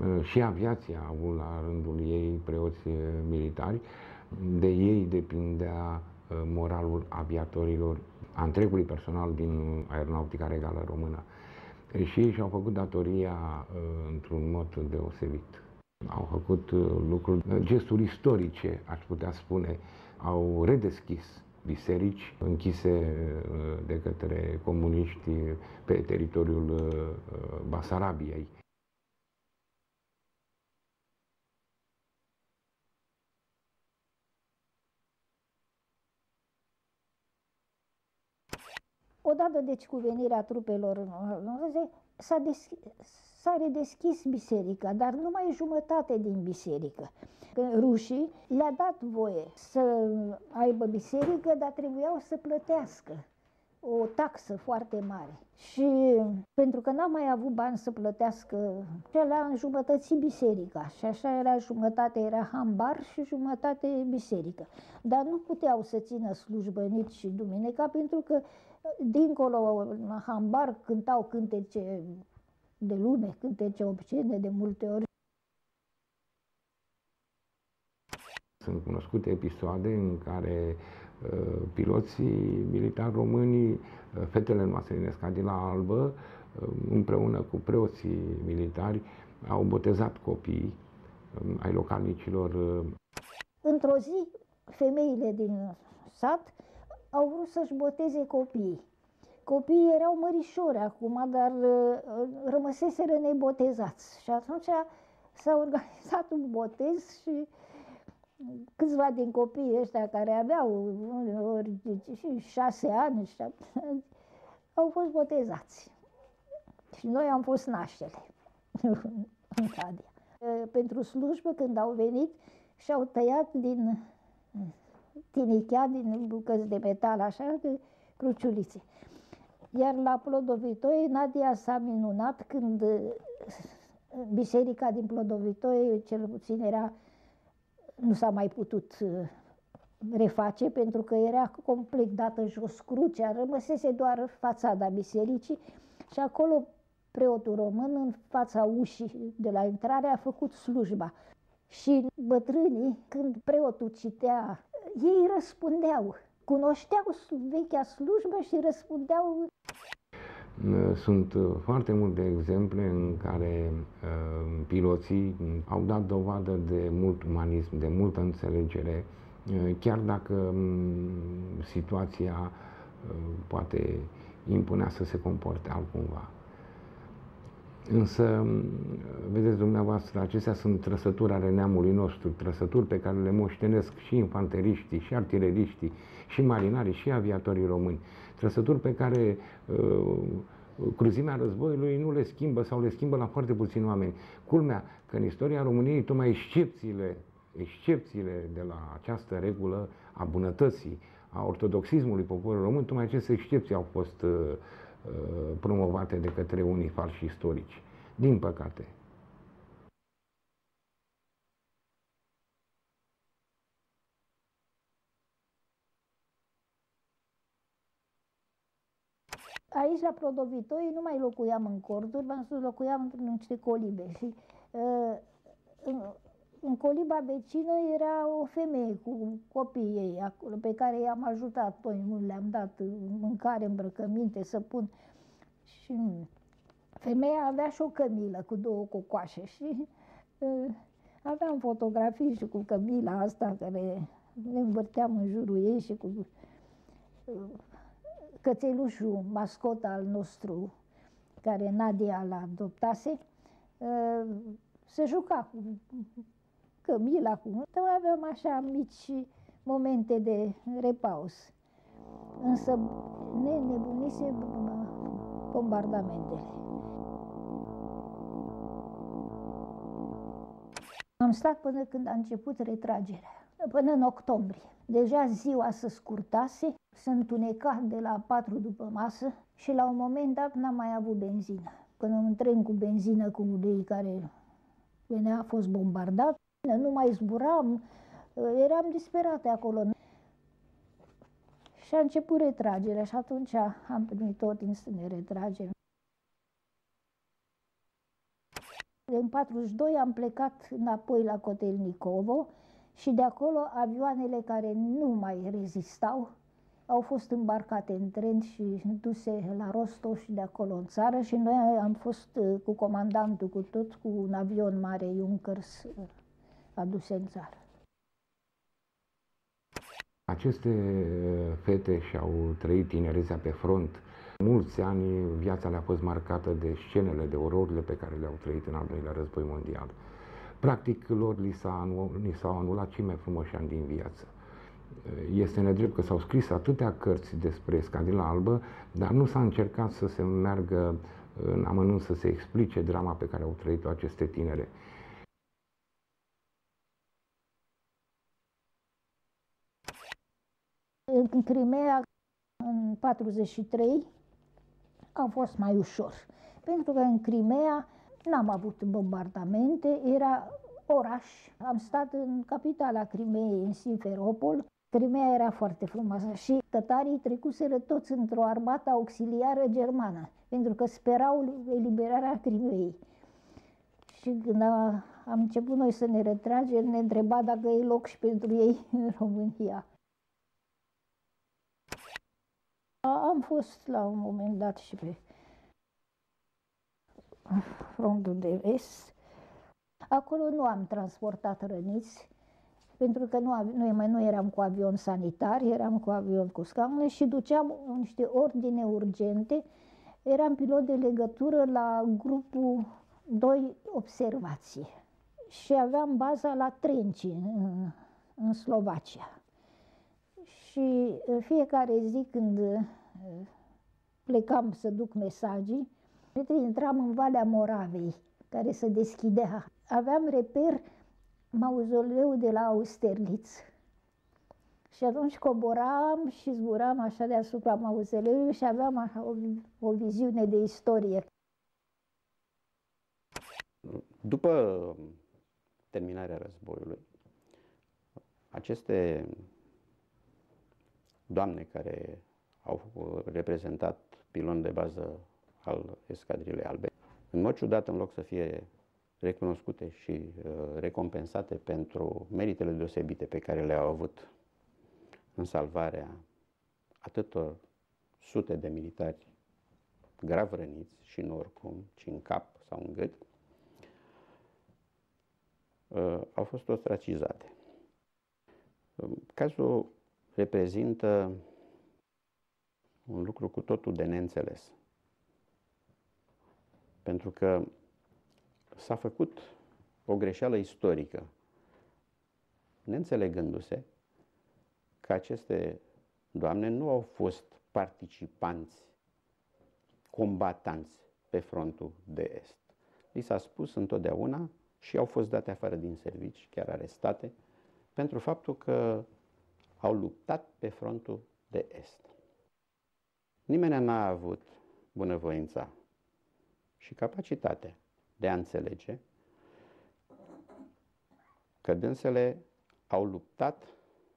Și aviația a avut la rândul ei preoți militari. De ei depindea moralul aviatorilor, a întregului personal din Aeronautica Regală Română. Și ei și-au făcut datoria într-un mod deosebit. Au făcut lucruri, gesturi istorice, aș putea spune. Au redeschis biserici închise de către comuniști pe teritoriul Basarabiei. Odată, deci, cu venirea trupelor, s-a redeschis biserica, dar numai jumătate din biserică. Rușii le-a dat voie să aibă biserică, dar trebuiau să plătească o taxă foarte mare. Și pentru că n-am mai avut bani să plătească, le-a înjumătățit biserica. Și așa era, jumătate era hambar și jumătate biserică. Dar nu puteau să țină slujbă nici duminica, pentru că dincolo, în hambar, cântau cântece de lume, cântece obscene de multe ori. Sunt cunoscute episoade în care piloții militari români, fetele noastre din Escadila Albă, împreună cu preoții militari, au botezat copiii ai localnicilor. Într-o zi, femeile din sat au vrut să-și boteze copiii. Copiii erau mărișori acum, dar rămăseseră nebotezați. Și atunci s-a organizat un botez și câțiva din copiii ăștia care aveau ori 6 ani, 7 ani, au fost botezați. Și noi am fost naștele în Cadia. Pentru slujbă, când au venit, și-au tăiat din tinichea, din bucăți de metal, așa, de cruciulițe. Iar la Plodovitoi, Nadia s-a minunat când biserica din Plodovitoi, cel puțin era, nu s-a mai putut reface, pentru că era complet dată jos crucea, rămăsese doar fațada bisericii și acolo preotul român, în fața ușii de la intrare, a făcut slujba. Și bătrânii, când preotul citea, ei răspundeau, cunoșteau vechea slujbă și răspundeau. Sunt foarte multe exemple în care piloții au dat dovadă de mult umanism, de multă înțelegere, chiar dacă situația poate impunea să se comporte altcumva. Însă, vedeți dumneavoastră, acestea sunt trăsături ale neamului nostru, trăsături pe care le moștenesc și infanteriștii, și artileriștii, și marinarii, și aviatorii români. Trăsături pe care cruzimea războiului nu le schimbă sau le schimbă la foarte puțini oameni. Culmea că în istoria României tocmai excepțiile de la această regulă a bunătății, a ortodoxismului poporului român, tocmai aceste excepții au fost promovate de către unii falși istorici. Din păcate. Aici, la Plodovitoi, nu mai locuiam în corturi, v-am spus, locuiam în niște colibe. Și în coliba vecină era o femeie cu copiii ei acolo, pe care i-am ajutat noi, le-am dat mâncare, îmbrăcăminte, să pun. Și femeia avea și o cămilă cu 2 cocoașe și aveam fotografii și cu cămila asta care ne învârteam în jurul ei și cu cățelușul, mascot al nostru, care Nadia l-a adoptase, se juca cu cămila, cu... Aveam așa mici momente de repaus. Însă ne nebunise bombardamentele. Am stat până când a început retragerea, până în octombrie. Deja ziua se scurtase, se întuneca de la 4 după masă și la un moment dat n-am mai avut benzină. Când un tren cu benzină cu ulei care venea a fost bombardat, nu mai zburam, eram disperate acolo. Și a început retragerea și atunci am primit ordin să ne retragem. În 42 am plecat înapoi la Cotelnicovo și de acolo avioanele care nu mai rezistau au fost îmbarcate în tren și duse la Rostov și de acolo în țară și noi am fost cu comandantul, cu tot, cu un avion mare Junkers aduse în țară. Aceste fete și-au trăit tinerețea pe front. Mulți ani viața le-a fost marcată de scenele, de ororile pe care le-au trăit în al doilea război mondial. Practic lor li s-au anulat cei mai frumoși ani din viață. Este nedrept că s-au scris atâtea cărți despre Escadrila Albă, dar nu s-a încercat să se meargă în amănunt să se explice drama pe care au trăit-o aceste tinere. În Crimea, în 43, a fost mai ușor, pentru că în Crimea n-am avut bombardamente, era oraș. Am stat în capitala Crimeei, în Simferopol. Crimea era foarte frumoasă și tătarii trecuseră toți într-o armată auxiliară germană, pentru că sperau eliberarea Crimeei. Și când am început noi să ne retragem, ne întreba dacă e loc și pentru ei în România. Am fost la un moment dat și pe frontul de vest. Acolo nu am transportat răniți, pentru că noi nu eram cu avion sanitar, eram cu avion cu scaune și duceam niște ordine urgente. Eram pilot de legătură la grupul 2 observație și aveam baza la Trenci, în Slovacia. Și fiecare zi când plecam să duc mesagii, intram în Valea Moravei, care se deschidea. Aveam reper mauzoleul de la Austerlitz. Și atunci coboram și zburam așa deasupra mauzoleului și aveam așa o viziune de istorie. După terminarea războiului, aceste doamne care au reprezentat pilon de bază al Escadrilei Albe, în mod ciudat, în loc să fie recunoscute și recompensate pentru meritele deosebite pe care le-au avut în salvarea atâtor sute de militari grav răniți și nu oricum, ci în cap sau în gât, au fost ostracizate. Cazul reprezintă un lucru cu totul de neînțeles. Pentru că s-a făcut o greșeală istorică, neînțelegându-se că aceste doamne nu au fost participanți, combatanți pe frontul de est. Li s-a spus întotdeauna și au fost date afară din servici, chiar arestate, pentru faptul că au luptat pe frontul de est. Nimeni n-a avut bunăvoința și capacitatea de a înțelege că dânsele au luptat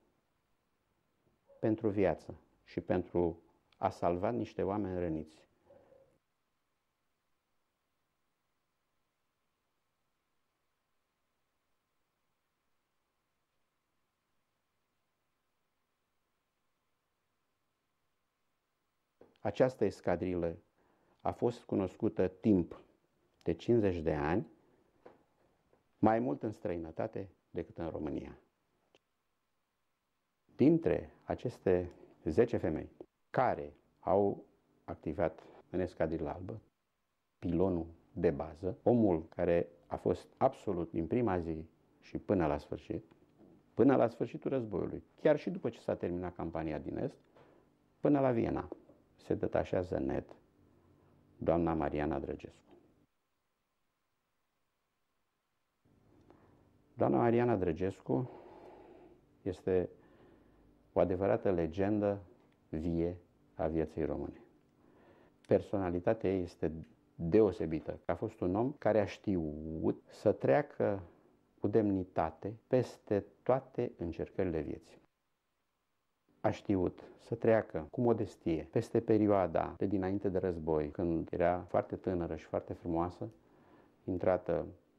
pentru viață și pentru a salva niște oameni răniți. Această escadrilă a fost cunoscută timp de 50 de ani, mai mult în străinătate decât în România. Dintre aceste 10 femei care au activat în Escadrila Albă, pilonul de bază, omul care a fost absolut din prima zi și până la sfârșitul războiului, chiar și după ce s-a terminat campania din Est, până la Viena, se detașează net doamna Mariana Drăgescu. Doamna Mariana Drăgescu este o adevărată legendă vie a vieții române. Personalitatea ei este deosebită. A fost un om care a știut să treacă cu demnitate peste toate încercările vieții. A știut să treacă cu modestie peste perioada de dinainte de război, când era foarte tânără și foarte frumoasă, intrată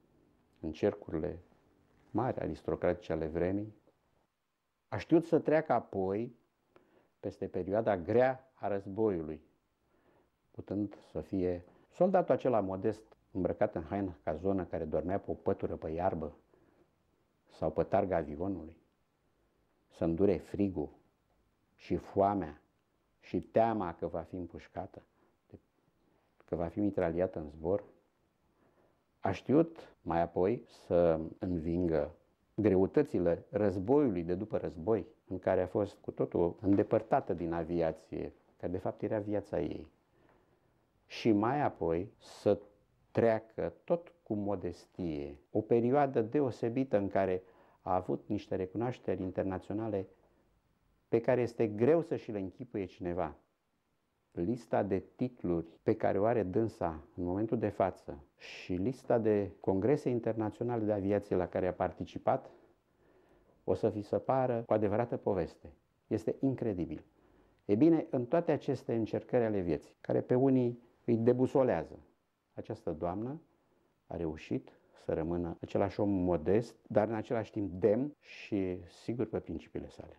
cercurile mari, aristocratice ale vremii. A știut să treacă apoi peste perioada grea a războiului, putând să fie soldatul acela modest, îmbrăcat în haină cazonă, care dormea pe o pătură pe iarbă sau pe targa avionului, să îndure frigul și foamea și teama că va fi împușcată, că va fi mitraliată în zbor. A știut mai apoi să învingă greutățile războiului de după război, în care a fost cu totul îndepărtată din aviație, care de fapt era viața ei. Și mai apoi să treacă tot cu modestie o perioadă deosebită în care a avut niște recunoașteri internaționale pe care este greu să și le închipuie cineva. Lista de titluri pe care o are dânsa în momentul de față și lista de congrese internaționale de aviație la care a participat o să vi se pară o adevărată poveste. Este incredibil. E bine, în toate aceste încercări ale vieții, care pe unii îi debusolează, această doamnă a reușit să rămână același om modest, dar în același timp demn și sigur pe principiile sale.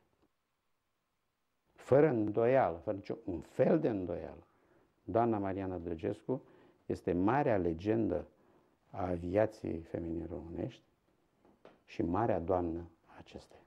Fără îndoială, fără niciun fel de îndoială, doamna Mariana Drăgescu este marea legendă a aviației feminine românești și marea doamnă a acesteia.